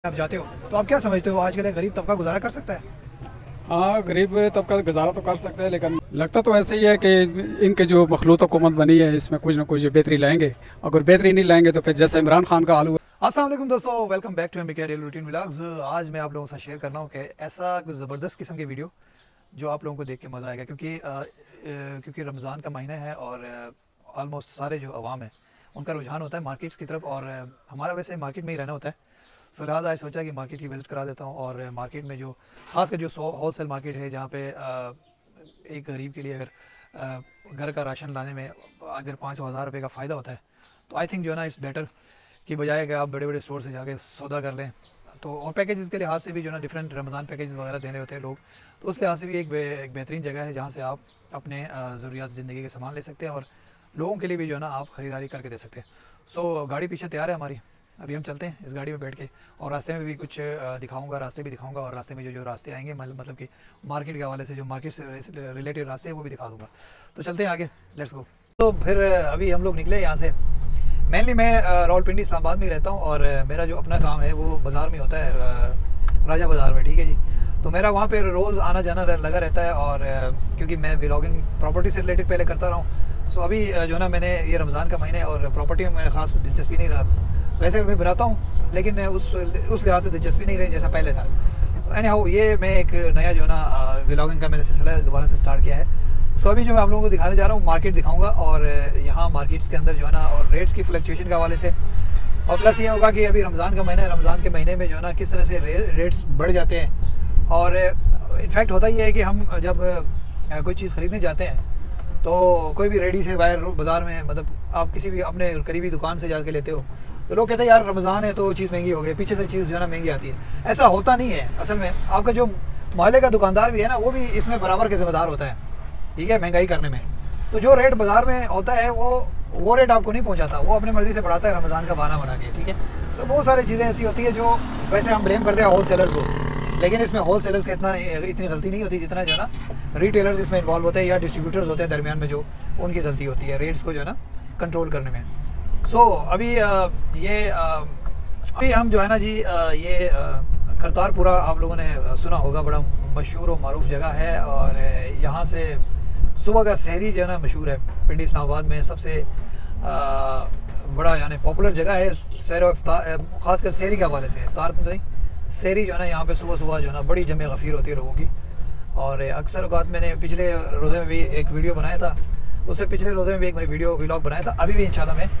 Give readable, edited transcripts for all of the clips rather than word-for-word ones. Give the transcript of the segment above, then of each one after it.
आप जाते हो तो आप क्या समझते हो आज के गरीब तबका गुजारा कर सकता है? हाँ, गरीब तबका गुजारा तो कर सकते हैं, लेकिन लगता तो ऐसे ही है कि इनके जो मखलूत हुकूमत बनी है इसमें कुछ ना कुछ बेहतरी लाएंगे। अगर बेहतरी नहीं लाएंगे तो फिर जैसे इमरान खान का हाल हुआ। अस्सलाम वालेकुम दोस्तों, welcome back to MBK daily routine vlogs. आज मैं आप लोगों से शेयर कर रहा हूँ कि ऐसा कुछ ज़बरदस्त किस्म की वीडियो जो आप लोगों को देख के मज़ा आएगा, क्योंकि रमज़ान का महीना है और ऑलमोस्ट सारे जो अवाम है उनका रुझान होता है मार्केट्स की तरफ, और हमारा वैसे मार्केट में ही रहना होता है। सो लिहाजा आज सोचा कि मार्केट की विज़िट करा देता हूँ। और मार्केट में जो खासकर जो होल सेल मार्केट है, जहाँ पे एक गरीब के लिए अगर घर का राशन लाने में अगर 5,000 रुपये का फ़ायदा होता है तो आई थिंक जो है ना इट्स बेटर कि बजाय कि आप बड़े बड़े स्टोर से जाके सौदा कर लें। तो और पैकेजेस के लिहाज से भी जो है ना डिफरेंट रमज़ान पैकेजेस वगैरह देने होते हैं लोग, तो उस लिहाज से भी एक बेहतरीन जगह है जहाँ से आप अपने ज़रूरियात ज़िंदगी के सामान ले सकते हैं और लोगों के लिए भी जो है ना आप ख़रीदारी करके दे सकते हैं। सो गाड़ी पीछे तैयार है हमारी, अभी हम चलते हैं इस गाड़ी में बैठ के, और रास्ते में भी कुछ दिखाऊंगा, रास्ते भी दिखाऊंगा, और रास्ते में जो रास्ते आएंगे मतलब कि मार्केट के हवाले से जो मार्केट से रिलेटेड रास्ते हैं वो भी दिखा दूंगा। तो चलते हैं आगे, लेट्स गो। तो फिर अभी हम लोग निकले यहाँ से। मेनली मैं रावलपिंडी इस्लामाबाद में ही रहता हूँ और मेरा जो अपना काम है वो बाज़ार में होता है, राजा बाज़ार में, ठीक है जी। तो मेरा वहाँ पे रोज़ आना जाना लगा रहता है, और क्योंकि मैं व्लॉगिंग प्रॉपर्टी से रिलेटेड पहले करता रहा हूँ। सो अभी जो है ना मैंने ये रमज़ान का महीना है और प्रॉपर्टी में मेरा खास दिलचस्पी नहीं रहा। वैसे मैं बनाता हूँ लेकिन उस लिहाज से दिलचस्पी नहीं रही जैसा पहले था। एनी हाउ, ये मैं एक नया जो है ना व्लॉगिंग का मैंने सिलसिला दोबारा से स्टार्ट किया है। सो अभी जो मैं आप लोगों को दिखाने जा रहा हूँ मार्केट दिखाऊंगा, और यहाँ मार्केट्स के अंदर जो है ना और रेट्स की फ्लक्चुएशन के हवाले से, और प्लस ये होगा कि अभी रमज़ान का महीना है, रमज़ान के महीने में जो है ना किस तरह से रेट्स बढ़ जाते हैं। और इनफैक्ट होता ये है कि हम जब कोई चीज़ ख़रीदने जाते हैं तो कोई भी रेडी से बाहर बाज़ार में, मतलब आप किसी भी अपने करीबी दुकान से जाके लेते हो तो लोग कहते हैं यार रमज़ान है तो चीज़ महंगी हो गई, पीछे से चीज़ जो है ना महंगी आती है। ऐसा होता नहीं है। असल में आपका जो मोहल्ले का दुकानदार भी है ना वो भी इसमें बराबर के ज़िम्मेदार होता है, ठीक है, महंगाई करने में। तो जो रेट बाज़ार में होता है वो रेट आपको नहीं पहुंचाता, वो अपनी मर्ज़ी से बढ़ाता है रमज़ान का बहाना बना के, ठीक है। तो बहुत सारी चीज़ें ऐसी होती है जो वैसे हम ब्लेम करते हैं होल सेलर्स को, लेकिन इसमें होल सेलर्स की इतनी गलती नहीं होती जितना जो है ना रिटेलर्स इसमें इन्वॉल्व होते हैं या डिस्ट्रीब्यूटर्स होते हैं दरमियान में, जो उनकी गलती होती है रेट्स को जो है ना कंट्रोल करने में। सो अभी अभी हम जो है ना जी ये करतारपुरा आप लोगों ने सुना होगा, बड़ा मशहूर और मारूफ जगह है, और यहाँ से सुबह का सहरी जो है ना मशहूर है। पिंडी इस्लामाबाद में सबसे बड़ा यानी पॉपुलर जगह है सैर और ख़ासकर सहरी के हवाले से। इफ्तार तो नहीं, सहरी जो है ना यहाँ पे सुबह सुबह जो है ना बड़ी जमे गफ़ीर होती है लोगों की। और अक्सर औक़ात मैंने पिछले रोज़े में भी एक वीडियो बनाया था, उससे पिछले रोज़े में भी एक वीडियो व्लॉग बनाया था। अभी भी इंशाल्लाह मैं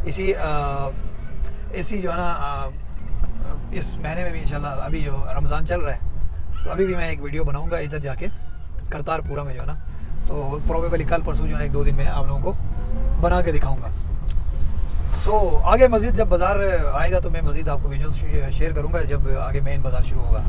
इसी जो है ना इस महीने में भी इंशाल्लाह, अभी जो रमज़ान चल रहा है तो अभी भी मैं एक वीडियो बनाऊंगा इधर जाके करतारपुरा में जो है ना, तो प्रोबेबली कल परसों जो है 1-2 दिन में आप लोगों को बना के दिखाऊंगा। सो आगे मज़ीद जब बाज़ार आएगा तो मैं मज़ीद आपको विजुअल्स शेयर करूँगा जब आगे मेन बाज़ार शुरू होगा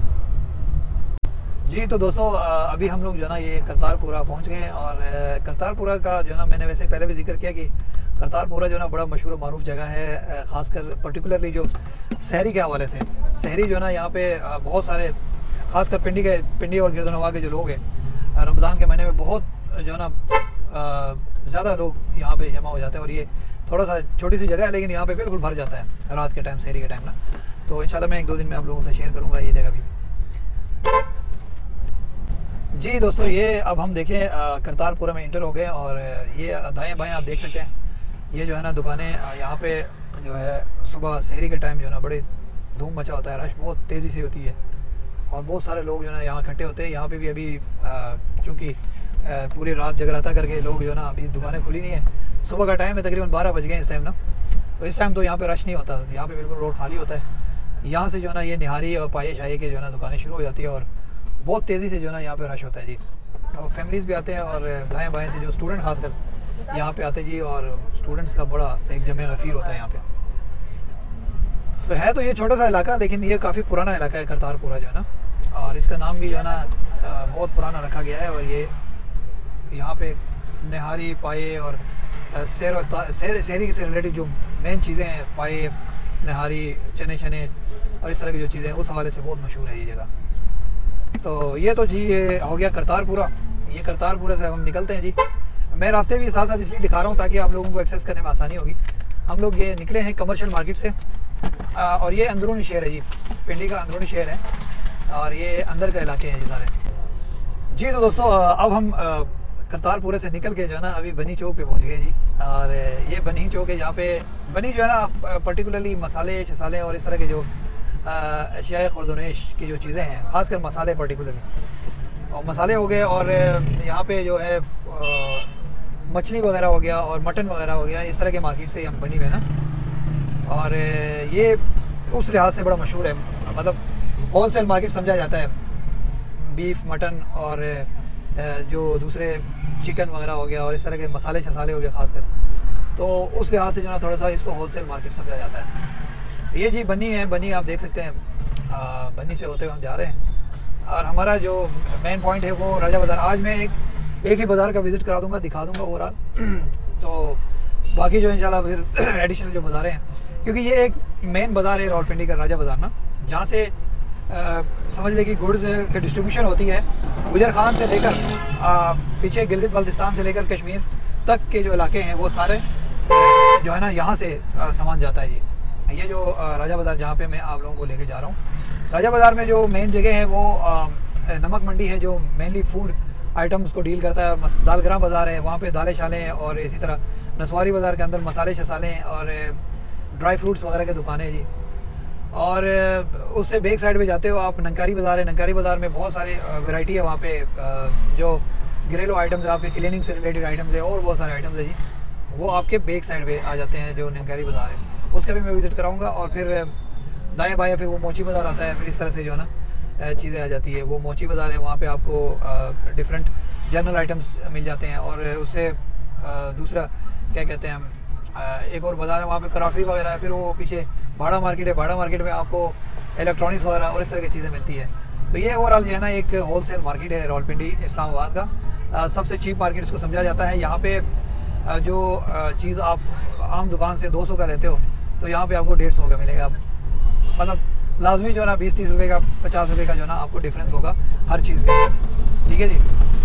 जी। तो दोस्तों अभी हम लोग जो है ना ये करतारपुरा पहुँच गए हैं, और करतारपुरा का जो है ना मैंने वैसे पहले भी जिक्र किया कि करतारपुरा जो है ना बड़ा मशहूर और मारूफ जगह है, ख़ासकर पर्टिकुलरली जो सहरी के हवाले से। सहरी जो है ना यहाँ पे बहुत सारे ख़ासकर पिंडी और गिरदनवा के जो लोग हैं रमज़ान के महीने में बहुत जो है ना ज़्यादा लोग यहाँ पे जमा हो जाते हैं, और ये थोड़ा सा छोटी सी जगह है लेकिन यहाँ पे बिल्कुल भर जाता है रात के टाइम, सहरी के टाइम ना। तो इंशाल्लाह मैं 1-2 दिन में आप लोगों से शेयर करूँगा ये जगह भी जी। दोस्तों ये अब हम देखें करतारपुरा में इंटर हो गए, और ये दाएँ बाएँ आप देख सकते हैं, ये जो है ना दुकानें यहाँ पे जो है सुबह सहरी के टाइम जो है ना बड़े धूम मचा होता है, रश बहुत तेज़ी से होती है और बहुत सारे लोग जो है ना यहाँ इकट्ठे होते हैं। यहाँ पे भी अभी क्योंकि पूरी रात जगराता करके लोग जो है ना, अभी दुकानें खुली नहीं है, सुबह का टाइम है, तकरीबन 12 बज गए इस टाइम ना, तो इस टाइम तो यहाँ पे रश नहीं होता, यहाँ पे बिल्कुल रोड खाली होता है। यहाँ से जो है ना ये निहारी और पाए शाही के जो है ना दुकानें शुरू हो जाती है, और बहुत तेज़ी से जो है ना यहाँ पे रश होता है जी। और फैमिलीज़ भी आते हैं, और दाएँ बाएँ से जो स्टूडेंट खासकर यहाँ पे आते जी, और स्टूडेंट्स का बड़ा एक जमे गफ़ीर होता है यहाँ पे। तो है तो ये छोटा सा इलाका, लेकिन ये काफ़ी पुराना इलाका है करतारपुरा जो है ना, और इसका नाम भी जो है ना बहुत पुराना रखा गया है। और ये यहाँ पे निहारी पाए और सहरी से रिलेटेड जो मेन चीज़ें हैं, पाए निहारी चने शने और इस तरह की जो चीज़ें हैं उस हवाले से बहुत मशहूर है ये जगह। तो ये तो जी ये हो गया करतारपुरा। ये करतारपुरा से हम निकलते हैं जी। मैं रास्ते भी साथ साथ इसलिए दिखा रहा हूँ ताकि आप लोगों को एक्सेस करने में आसानी होगी। हम लोग ये निकले हैं कमर्शियल मार्केट से, और ये अंदरूनी शहर है जी। पिंडी का अंदरूनी शहर है और ये अंदर के इलाके हैं ये सारे। जी तो दोस्तों अब हम करतारपुरे से निकल के जो है ना अभी बनी चौक पे पहुंच गए जी। और ये बनी चौक है, जहाँ पे बनी जो है ना पर्टिकुलरली मसाले शसाले और इस तरह के जो अशिया खुर्दनेश की जो चीज़ें हैं, ख़ासकर मसाले पर्टिकुलरली और मसाले हो गए, और यहाँ पे जो है मछली वगैरह हो गया और मटन वगैरह हो गया, इस तरह के मार्केट से हम बनी में ना। और ये उस लिहाज से बड़ा मशहूर है, मतलब होल सेल मार्केट समझा जाता है। बीफ मटन और जो दूसरे चिकन वगैरह हो गया और इस तरह के मसाले शसाले हो गए ख़ासकर, तो उस लिहाज से जो ना थोड़ा सा इसको होल सेल मार्केट समझा जाता है। ये जी बनी है, बनी आप देख सकते हैं, बनी से होते हुए हम जा रहे हैं और हमारा जो मेन पॉइंट है वो राजा बाज़ार। आज मैं एक ही बाज़ार का विज़िट करा दूँगा, दिखा दूँगा ओवरऑल, तो बाकी जो इंशाल्लाह फिर एडिशनल जो बाज़ारें हैं, क्योंकि ये एक मेन बाज़ार है रावलपिंडी का राजा बाज़ार ना, जहाँ से समझ लें कि गुड्स की डिस्ट्रीब्यूशन होती है गुजर खान से लेकर पीछे गिलगित बल्तिस्तान से लेकर कश्मीर तक के जो इलाके हैं वो सारे जो है ना यहाँ से सामान जाता है जी। ये जो राजा बाज़ार जहाँ पे मैं आप लोगों को लेके जा रहा हूँ, राजा बाज़ार में जो मेन जगह है वो नमक मंडी है, जो मेनली फूड आइटम्स को डील करता है, और दालग्राम बाज़ार है, वहाँ पे दालें शालें हैं, और इसी तरह नसवारी बाज़ार के अंदर मसाले शसाले हैं और ड्राई फ्रूट्स वगैरह की दुकानें हैं जी। और उससे बैक साइड पे जाते हो आप, नंकारी बाज़ार है, नंकारी बाज़ार में बहुत सारे वैरायटी है वहाँ पे, जो घरेलू आइटम्स है, आपके क्लीनिंग से रिलेटेड आइटम्स है और बहुत सारे आइटम्स है जी, वो आपके बैक साइड पे आ जाते हैं जो नंकारी बाज़ार है, उसका भी मैं विज़िट कराऊँगा। और फिर दाएँ बाएँ फिर वो मोची बाज़ार आता है, फिर इस तरह से जो है ना चीज़ें आ जाती है। वो मोची बाज़ार है, वहाँ पर आपको डिफरेंट जनरल आइटम्स मिल जाते हैं। और उससे दूसरा क्या कहते हैं, एक और बाज़ार है वहाँ पे क्रॉकरी वगैरह है। फिर वो पीछे भाड़ा मार्केट है, भाड़ा मार्केट में आपको इलेक्ट्रॉनिक्स वगैरह और इस तरह की चीज़ें मिलती है। तो ये ओवरऑल जो है ना एक होल सेल मार्केट है रावलपिंडी इस्लामाबाद का, सबसे चीप मार्केट इसको समझा जाता है। यहाँ पे जो चीज़ आप आम दुकान से 200 का लेते हो, तो यहाँ पे आपको 150 का मिलेगा। मतलब लाजमी जो है ना 20-30 रुपये का 50 रुपये का जो है ना आपको डिफरेंस होगा हर चीज़ के, ठीक है जी।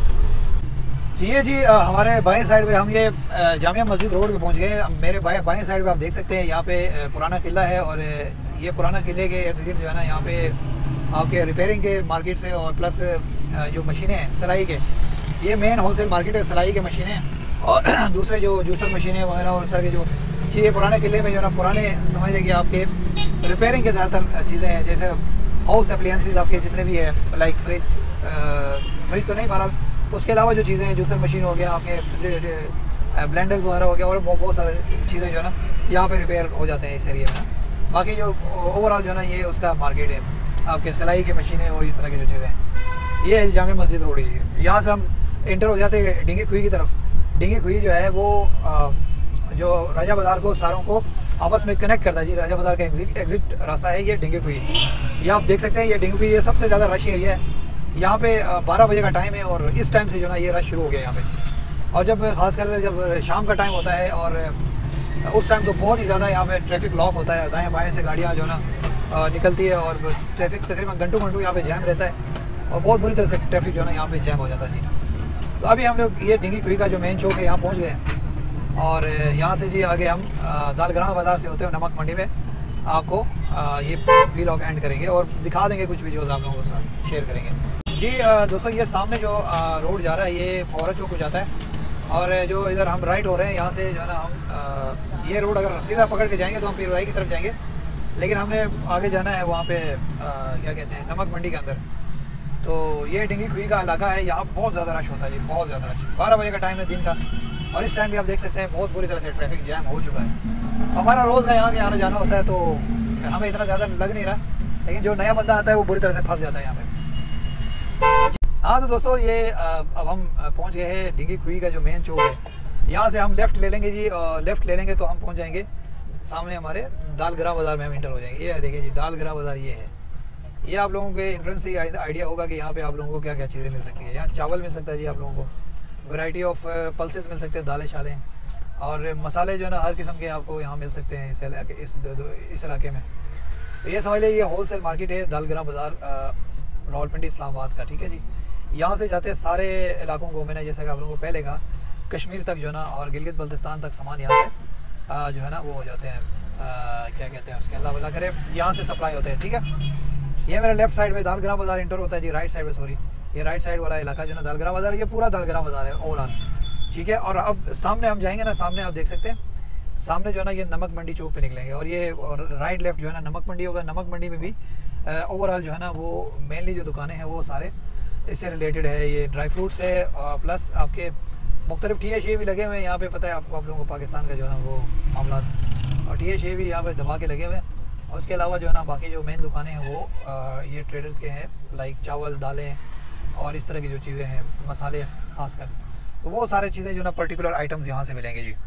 ये जी हमारे बाएं साइड पे हम ये जामिया मस्जिद रोड पे पहुंच गए। मेरे बाएं साइड पे आप देख सकते हैं, यहाँ पे पुराना किला है, और ये पुराना किले के इर्द गिर्द जो है ना यहाँ पे आपके रिपेयरिंग के मार्केट से और प्लस जो मशीनें हैं सिलाई के, ये मेन होलसेल मार्केट है सिलाई के मशीनें और दूसरे जो जूसर मशीनें वगैरह और इस तरह के जो चीज़ें पुराने किले में जो है ना पुराने समझ लें कि आपके रिपेयरिंग के ज़्यादातर चीज़ें हैं, जैसे हाउस अप्लायंसेस आपके जितने भी है, लाइक फ्रिज तो नहीं, बहरहाल उसके अलावा जो चीज़ें हैं, जूसर मशीन हो गया, आपके ब्लेंडर्स वगैरह हो गया, और बहुत सारी चीज़ें जो है ना यहाँ पे रिपेयर हो जाते हैं इस एरिया में ना। बाकी जो ओवरऑल जो है ना ये उसका मार्केट है, आपके सिलाई की मशीनें और इस तरह की जो चीज़ें हैं। ये जामिया मस्जिद रोड है, यहाँ से हम इंटर हो जाते हैं डिंगी खुई की तरफ। डिंगी खुई जो है वो जो राजा बाज़ार को सारों को आपस में कनेक्ट करता है जी। राजा बाज़ार का एग्जिट रास्ता है ये डिंगी खुई। ये आप देख सकते हैं, ये डिंगी खुई ये सबसे ज़्यादा रश एरिया है। यहाँ पे 12 बजे का टाइम है और इस टाइम से जो ना ये रश शुरू हो गया यहाँ पे। और जब खासकर जब शाम का टाइम होता है और उस टाइम तो बहुत ही ज़्यादा यहाँ पे ट्रैफिक लॉक होता है, दाएँ बाएँ से गाड़ियाँ जो ना निकलती है और ट्रैफिक तकरीबन घंटों यहाँ पे जैम रहता है और बहुत बुरी तरह से ट्रैफिक जो है ना यहाँ पे जैम हो जाता है जी। तो अभी हम लोग ये डिंगी खुई का जो मेन चौक है यहाँ पहुँच गए और यहाँ से जी आगे हम दालग्राम बाज़ार से होते हुए नमक मंडी में आपको ये व्लॉग एंड करेंगे और दिखा देंगे कुछ वीडियोज़ आप लोगों के साथ शेयर करेंगे जी। दोस्तों ये सामने जो रोड जा रहा है ये फौरा चौक हो जाता है और जो इधर हम राइट हो रहे हैं यहाँ से जो है ना हम ये रोड अगर सीधा पकड़ के जाएंगे तो हम पीरवाई की तरफ जाएंगे, लेकिन हमने आगे जाना है वहाँ पे क्या कहते हैं नमक मंडी के अंदर। तो ये डिंगी खुई का इलाका है, यहाँ बहुत ज़्यादा रश होता है जी, बहुत ज़्यादा रश। 12 बजे का टाइम है दिन का और इस टाइम भी आप देख सकते हैं बहुत बुरी तरह से ट्रैफिक जैम हो चुका है। हमारा रोज़ का यहाँ के आना जाना होता है तो हमें इतना ज़्यादा लग नहीं रहा, लेकिन जो नया बंदा आता है वो बुरी तरह से फंस जाता है यहाँ पे। हाँ तो दोस्तों ये अब हम पहुँच गए हैं डिंगी खुई का जो मेन चौक है। यहाँ से हम लेफ़्ट ले लेंगे जी, और लेफ़्ट ले लेंगे तो हम पहुँच जाएंगे सामने हमारे दालग्राम बाज़ार में हम इंटर हो जाएंगे। ये देखिए जी दालग्राम बाज़ार ये है। ये आप लोगों के एंट्रेंस से आइडिया होगा कि यहाँ पे आप लोगों को क्या क्या चीज़ें मिल सकती है। यहाँ चावल मिल सकता है जी आप लोगों को, वैरायटी ऑफ पल्सेस मिल सकते हैं, दालें शालें और मसाले जो है ना हर किस्म के आपको यहाँ मिल सकते हैं इस इलाके में। तो ये समझ लीजिए ये होल सेल मार्केट है दालग्राम बाज़ार रावलपिंडी इस्लामाबाद का, ठीक है जी। यहाँ से जाते सारे इलाकों को मैंने जैसा कि आप लोगों को पहले कहा कश्मीर तक जो है ना और गिलगित बल्तिस्तान तक सामान यहाँ से जो है ना वो हो जाते हैं क्या कहते हैं उसके अल्लाह भला करे यहाँ से सप्लाई होते हैं, ठीक है। ये मेरा लेफ्ट साइड में दालग्राम बाजार इंटर होता है जी, राइट साइड में सॉरी, ये राइट साइड वाला इलाका जो ना दालग्राम बाजार, ये पूरा दालग्राम बाजार है ओवरऑल, ठीक है। और अब सामने हम जाएंगे ना, सामने आप देख सकते हैं, सामने जो है ना ये नमक मंडी चौक पे निकलेंगे और ये और राइट लेफ्ट जो है ना नमक मंडी होगा। नमक मंडी में भी ओवरऑल जो है ना वो मेनली जो दुकानें हैं वो सारे इससे रिलेटेड है। ये ड्राई फ्रूट्स है और प्लस आपके मुख्तलिफ टी भी लगे हुए हैं यहाँ पे, पता है आप लोगों को पाकिस्तान का जो है ना वो मामला, और टी भी यहाँ पे दबा के लगे हुए हैं। और उसके अलावा जो है ना बाकी जो मेन दुकानें हैं वो ये ट्रेडर्स के हैं, लाइक चावल, दालें और इस तरह की जो चीज़ें हैं, मसाले ख़ासकर, तो वो सारी चीज़ें जो ना पर्टिकुलर आइटम्स यहाँ से मिलेंगे जी।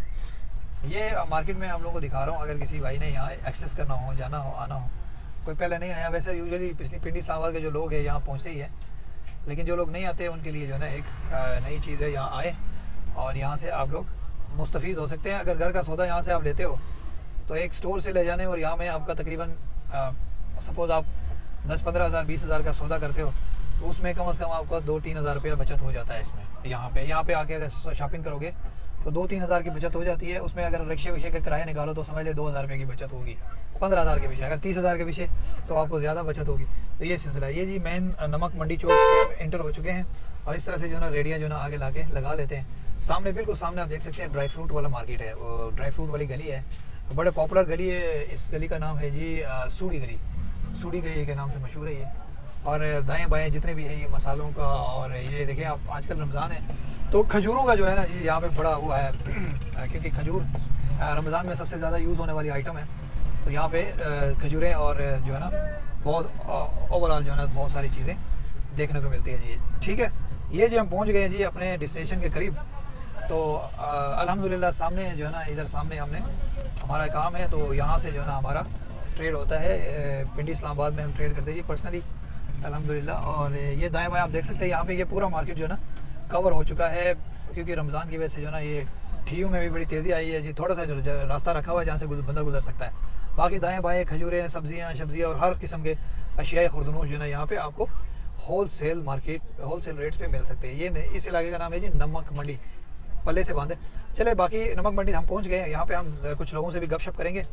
ये मार्केट में आप लोगों को दिखा रहा हूँ, अगर किसी भाई ने यहाँ एक्सेस करना हो, जाना हो, आना हो, कोई पहले नहीं आया, वैसे यूजुअली पिंडी इस्लामाबाद के जो लोग हैं यहाँ पहुँचते ही हैं, लेकिन जो लोग नहीं आते उनके लिए जो है ना एक नई चीज़ है, यहाँ आए और यहाँ से आप लोग मुस्तफ़ीज़ हो सकते हैं। अगर घर का सौदा यहाँ से आप लेते हो तो एक स्टोर से ले जाने और यहाँ में आपका तकरीबन सपोज़ आप 10-15 हज़ार 20 हज़ार का सौदा करते हो तो उसमें कम से कम आपका 2-3 हज़ार रुपया बचत हो जाता है इसमें। यहाँ पे आके अगर शॉपिंग करोगे तो 2-3 हज़ार की बचत हो जाती है। उसमें अगर रिक्शे विक्शे का किराया निकालो तो समझ ले 2 हज़ार रुपये की बचत होगी 15 हज़ार के पीछे, अगर 30 हज़ार के पीछे तो आपको ज़्यादा बचत होगी। तो ये सिलसिला है। ये जी मेन नमक मंडी चौक एंटर हो चुके हैं और इस तरह से जो ना रेडियाँ जो ना आगे ला के लगा लेते हैं। सामने बिल्कुल सामने आप देख सकते हैं ड्राई फ्रूट वाला मार्केट है, वो ड्राई फ्रूट वाली गली है, बड़े पॉपुलर गली है। इस गली का नाम है जी सूड़ी गली, सूड़ी गली के नाम से मशहूर है ये। और दाएँ बाएँ जितने भी है ये मसालों का, और ये देखें आप आजकल रमज़ान है तो खजूरों का जो है ना जी यहाँ पे बड़ा वो है, क्योंकि खजूर रमज़ान में सबसे ज़्यादा यूज़ होने वाली आइटम है। तो यहाँ पे खजूरें और जो है ना बहुत ओवरऑल जो है ना बहुत सारी चीज़ें देखने को मिलती है जी, ठीक है। ये जो हम पहुँच गए जी अपने डेस्टिनेशन के करीब, तो अल्हम्दुलिल्लाह सामने जो है ना इधर सामने हमने हमारा काम है, तो यहाँ से जो है ना हमारा ट्रेड होता है। पिंडी इस्लामाबाद में हम ट्रेड करते हैं जी पर्सनली अल्हम्दुलिल्लाह। और ये दाएँ बाएँ आप देख सकते हैं, यहाँ पे ये पूरा मार्केट जो है ना कवर हो चुका है, क्योंकि रमज़ान की वजह से जो है ना ये ठीयों में भी बड़ी तेज़ी आई है जी। थोड़ा सा जो रास्ता रखा हुआ है जहाँ से बंदा गुजर सकता है। बाकी दाएँ बाएँ खजूरें, सब्जियाँ और हर किस्म के अशिया खुर्दनूश जो है ना यहाँ पे आपको wholesale market, wholesale rates पे मिल सकते हैं। ये इस इलाके का नाम है जी नमक मंडी, पल्ले से बांधे। चले बाकी नमक मंडी हम पहुँच गए हैं, यहाँ पे हम कुछ लोगों से भी गपशप करेंगे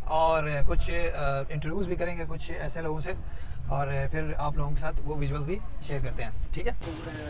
और कुछ इंटरव्यूज़ भी करेंगे कुछ ऐसे लोगों से, और फिर आप लोगों के साथ वो विजुअल्स भी शेयर करते हैं, ठीक है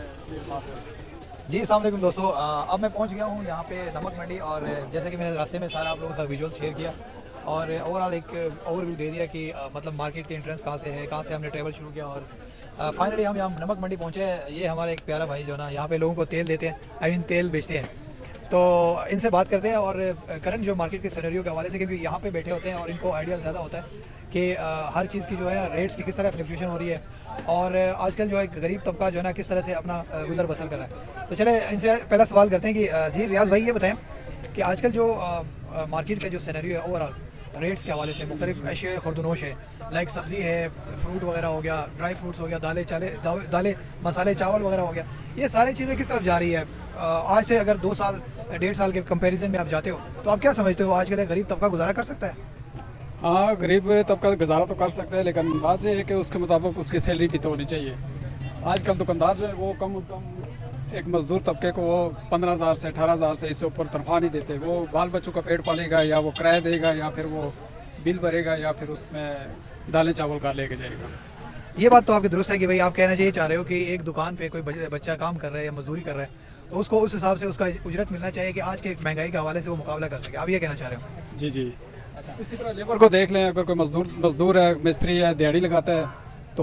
जी। अस्सलाम वालेकुम दोस्तों, अब मैं पहुंच गया हूं यहाँ पे नमक मंडी, और जैसे कि मैंने रास्ते में सारा आप लोगों के साथ विजुअल्स शेयर किया और ओवरऑल एक ओवरव्यू दे दिया कि मतलब मार्केट के एंट्रेंस कहाँ से है, कहाँ से हमने ट्रैवल शुरू किया, और फाइनली हम यहाँ नमक मंडी पहुँचे। ये हमारा एक प्यारा भाई जो ना यहाँ पे लोगों को तेल देते हैं, आई मीन तेल बेचते हैं, तो इनसे बात करते हैं और करंट जो मार्केट के सिनेरियो के हवाले से, क्योंकि यहाँ पे बैठे होते हैं और इनको आइडिया ज़्यादा होता है कि हर चीज़ की जो है ना रेट्स की किस तरह फ्लक्चुएशन हो रही है, और आजकल जो है गरीब तबका जो है ना किस तरह से अपना गुजर बसर कर रहा है। तो चले इनसे पहला सवाल करते हैं कि जी रियाज भाई ये बताएं कि आजकल जो मार्केट का जो सिनेरियो है ओवरऑल रेट्स के हवाले से, मुख्तलिफ अशिया खुर्दनोश है, लाइक सब्ज़ी है, फ्रूट वगैरह हो गया, ड्राई फ्रूट्स हो गया, दालें मसाले चावल वगैरह हो गया, ये सारी चीज़ें किस तरफ जा रही है आज से? अगर 2 साल 1.5 साल के कंपैरिजन में आप जाते हो तो आप क्या समझते हो आजकल गरीब तबका गुजारा कर सकता है? हाँ, गरीब तबका गुजारा तो कर सकता है, लेकिन बात यह है कि उसके मुताबिक उसकी सैलरी भी तो होनी चाहिए। आजकल दुकानदार जो है वो कम से कम एक मजदूर तबके को वो 15,000 से 18,000 से इससे ऊपर तनख्वाह नहीं देते। वो बाल बच्चों का पेट पालेगा, या वो किराया देगा, या फिर वो बिल भरेगा, या फिर उसमें दालें चावल का लेके जाएगा। ये बात तो आपकी दुरुस्त है कि भाई आप कहना चाहिए चाह रहे हो कि एक दुकान पे कोई बच्चा काम कर रहा है या मजदूरी कर रहा है तो उसको उस हिसाब से उसका उजरत मिलना चाहिए कि आज के महंगाई के हवाले से वो मुकाबला कर सके। आप ये कहना चाह रहे हो? जी जी। अच्छा, इसी तरह लेबर को देख लें, अगर कोई मजदूर है, मिस्त्री है, दिहाड़ी लगाता है, तो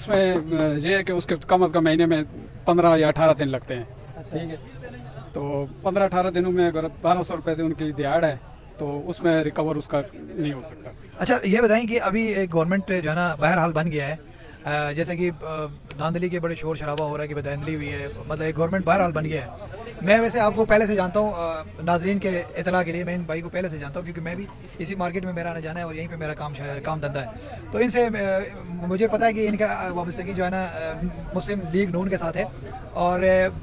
उसमें यह है कि उसके कम से कम महीने में 15 या 18 दिन लगते हैं। अच्छा। ठीक है, तो 15-18 दिनों में अगर 1200 रुपये उनकी दिहाड़ है तो उसमें रिकवर उसका नहीं हो सकता। अच्छा, ये बताएं कि अभी एक गवर्नमेंट जो है ना बहरहाल बन गया है, जैसे कि धांधली के बड़े शोर शराबा हो रहा है कि धांधली हुई है, मतलब एक गवर्नमेंट बहरहाल बन गया है। मैं वैसे आपको पहले से जानता हूँ, नाज़रीन के इतला के लिए मैं इन भाई को पहले से जानता हूँ, क्योंकि मैं भी इसी मार्केट में मेरा आना जाना है और यहीं पे मेरा काम धंधा है। तो इनसे मुझे पता है कि इनका वाबस्तगी जो है ना मुस्लिम लीग नून के साथ है, और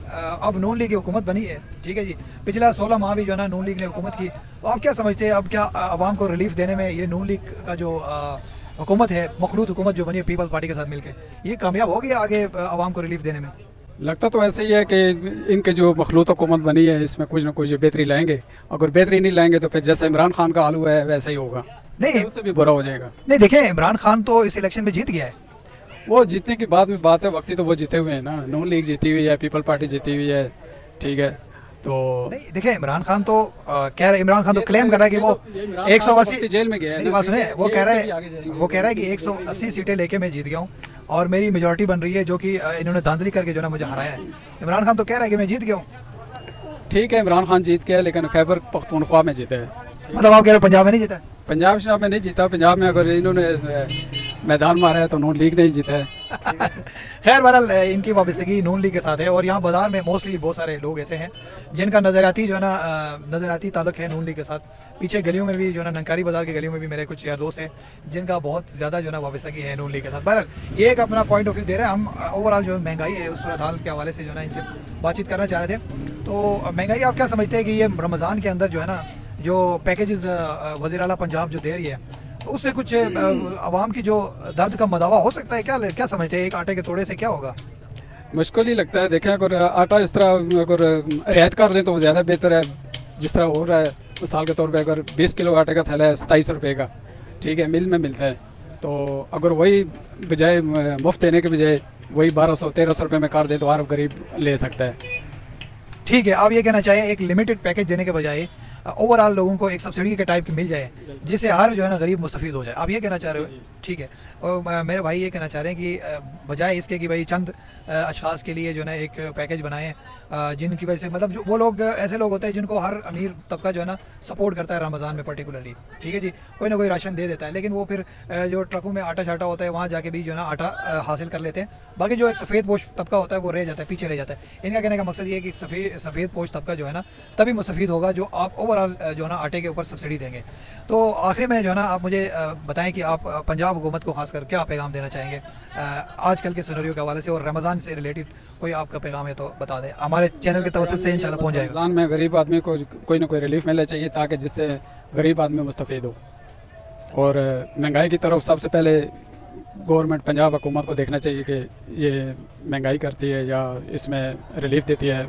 अब नून लीग की हुकूमत बनी है, ठीक है जी। पिछला 16 माह भी जो है ना नून लीग ने हुकूमत की। तो आप क्या समझते हैं, अब क्या आवाम को रिलीफ देने में ये नून लीग का जो हुकूमत है, मखलूत हुकूमत जो बनी है पीपल्स पार्टी के साथ मिलकर, ये कामयाब हो गया आगे आवाम को रिलीफ देने में? लगता तो ऐसे ही है कि इनके जो मखलूत हुकूमत बनी है इसमें कुछ ना कुछ बेहतरी लाएंगे। अगर बेहतरी नहीं लाएंगे तो फिर जैसे इमरान खान का हाल हुआ है वैसा ही होगा, नहीं उससे भी बुरा हो जाएगा। नहीं देखें, इमरान खान तो इस इलेक्शन में जीत गया है, वो जीतने की बाद में बात है, वक्ती तो वो जीते हुए हैं ना, नून लीग जीती हुई है, पीपल पार्टी जीती हुई है, ठीक है। तो नहीं देखिए, इमरान खान तो कह रहे, इमरान खान तो क्लेम कर रहा है कि वो 180 जेल में गया है, मेरी बात सुने, वो कह रहा है कि 180 सीटें लेके मैं जीत गया हूँ और मेरी मेजोरिटी बन रही है, जो कि इन्होंने धांधली करके जो ना मुझे हराया है। इमरान खान तो कह रहा है कि मैं जीत गया हूँ। ठीक है, इमरान खान जीत गया, लेकिन खैबर पख्तूनख्वा में जीता है। मतलब आप कह रहे हो पंजाब में नहीं जीता? पंजाब शराब में नहीं जीता, पंजाब में अगर इन्होंने मैदान मारा है तो नून लीग नहीं जीता है। खैर बहरहाल इनकी वाबस्तगी नून लीग के साथ है और यहाँ बाजार में मोस्टली बहुत सारे लोग ऐसे हैं जिनका नज़रियाती जो है ना नज़रियाती ताल्लुक है नून लीग के साथ। पीछे गलियों में भी जो है ना नंकारी बाजार की गलियों में भी मेरे कुछ यार दोस्त हैं जिनका बहुत ज़्यादा जो है ना वाबस्तगी है नून लीग के साथ। बहरहाल ये एक अपना पॉइंट ऑफ व्यू दे रहे हैं। हम ओवरऑल जो महंगाई है उस सूरत हाल के हवाले से जो है ना इनसे बातचीत करना चाह रहे थे। तो महंगाई आप क्या समझते हैं कि ये रमज़ान के अंदर जो है ना जो पैकेजेस वज़ीर आला पंजाब जो दे रही है तो उससे कुछ आवाम की जो दर्द का मदावा हो सकता है? क्या समझते हैं, एक आटे के तोड़े से क्या होगा? मुश्किल ही लगता है। देखें, अगर आटा इस तरह अगर रियायत कर दें तो ज़्यादा बेहतर है। जिस तरह हो रहा है मिसाल के तौर पे अगर 20 किलो आटे का थैला है 27 रुपये का, ठीक है, मिल में मिलता है, तो अगर वही बजाय मुफ्त देने के बजाय वही 1200-1300 रुपये में कर दे तो हर गरीब ले सकता है। ठीक है, आप ये कहना चाहिए एक लिमिटेड पैकेज देने के बजाय ओवरऑल लोगों को एक सब्सिडी के टाइप की मिल जाए जिससे हर जो है ना गरीब मुस्तफ़ीद हो जाए, आप ये कहना चाह रहे हो? ठीक है, और मेरे भाई ये कहना चाह रहे हैं कि बजाय इसके कि भाई चंद अशखास के लिए जो है ना एक पैकेज बनाएं जिनकी वजह से मतलब जो वो लोग ऐसे लोग होते हैं जिनको हर अमीर तबका जो है ना सपोर्ट करता है रमज़ान में पर्टिकुलरली, ठीक है जी, कोई ना कोई राशन दे देता है, लेकिन वो फिर जो ट्रकों में आटा शाटा होता है वहाँ जाके भी जो है ना आटा हासिल कर लेते हैं। बाकी जो एक सफ़ेद पोश तबका होता है वो रह जाता है, पीछे रह जाता है। इनका कहने का मकसद ये है कि सफ़ेद पोश तबका जो है ना तभी मुस्तफ़ीद होगा जो आप ओवरऑल जो है ना आटे के ऊपर सब्सिडी देंगे। तो आखिर में जो है ना आप मुझे बताएं कि आप पंजाब हुकूमत को खासकर क्या पैगाम देना चाहेंगे आजकल के सिनेरियो के हवाले से, और रमज़ान से रिलेटेड कोई आपका पैगाम है तो बता दें, हमारे चैनल के तवज्जुह से इंशाल्लाह पहुंच जाएगा। रमज़ान में गरीब आदमी को कोई ना कोई रिलीफ मिलना चाहिए ताकि जिससे गरीब आदमी मुस्तफ़ीद हो। और महंगाई की तरफ सबसे पहले गवर्नमेंट पंजाब हुकूमत को देखना चाहिए कि ये महंगाई करती है या इसमें रिलीफ देती है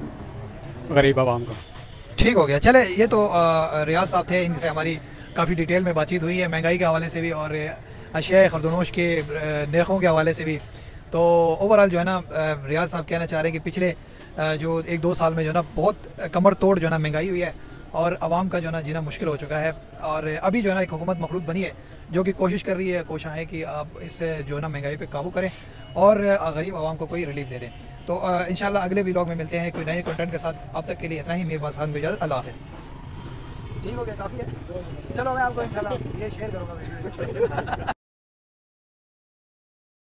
गरीब आवाम को। ठीक हो गया, चले, ये तो रियाज साहब थे, इनसे हमारी काफ़ी डिटेल में बातचीत हुई है महंगाई के हवाले से भी और अशिया खरदोनोश के नरखों के हवाले से भी। तो ओवरऑल जो है ना रियाज साहब कहना चाह रहे हैं कि पिछले जो 1-2 साल में जो है ना बहुत कमर तोड़ जो है ना महंगाई हुई है और आवाम का जो है ना जीना मुश्किल हो चुका है। और अभी जो है ना एक हुकूमत मखलूत बनी है जो कि कोशिश कर रही है, कोशिश है कि आप इससे जो है ना महंगाई पे काबू करें और गरीब आवाम को कोई रिलीफ दे दें। तो इंशाल्लाह अगले व्लॉग में मिलते हैं कोई नए कंटेंट के साथ। अब तक के लिए इतना ही, मेरे पास को इजाज़त, अल्लाह हाफ़िज़। ठीक हो गया, काफ़ी है, चलो मैं आपको इंशाल्लाह ये शेयर करूँगा।